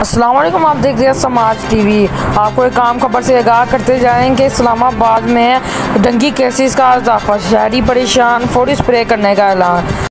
अस्सलाम वालेकुम, आप देख रहे हैं समाज टीवी। आपको एक आम खबर से आगाह करते जाएंगे। इस्लामाबाद में डेंगू केसेस का इजाफा, शहरी परेशान, फौरी स्प्रे करने का ऐलान।